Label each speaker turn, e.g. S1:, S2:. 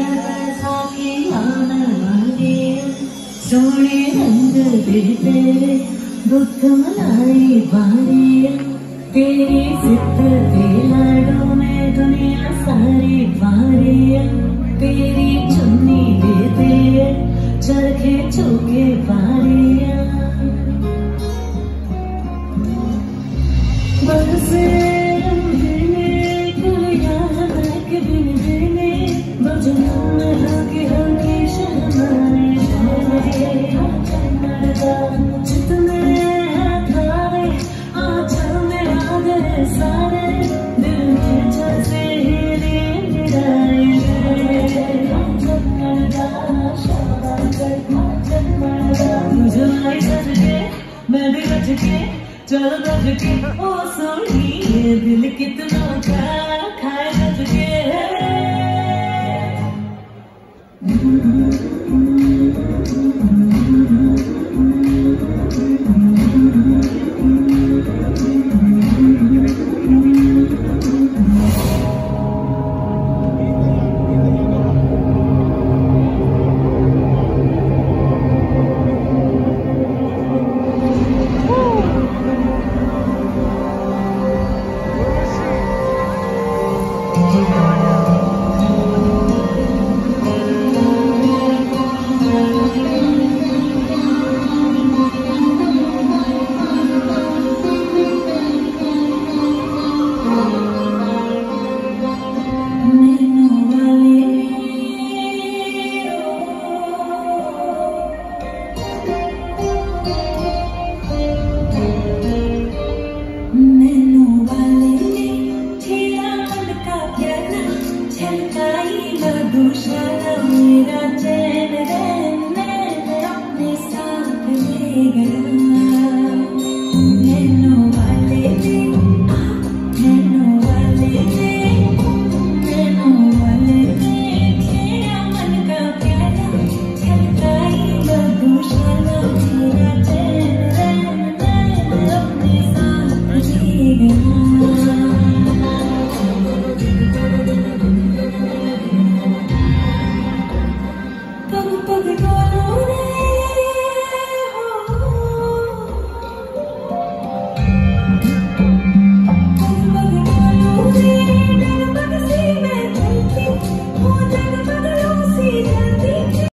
S1: बैसाखी आने वाली है, सोने रंग दे तेरे दुख मलाई बारी है। तेरी जिद दे लाडों में दुनिया सारी बारी है। तेरी चुन्नी दे दे चरखे चौके बारियां। बरसे सारे दिल में जैसे मुझे सज के मैं भी बज के चल बज के ओ सोनी।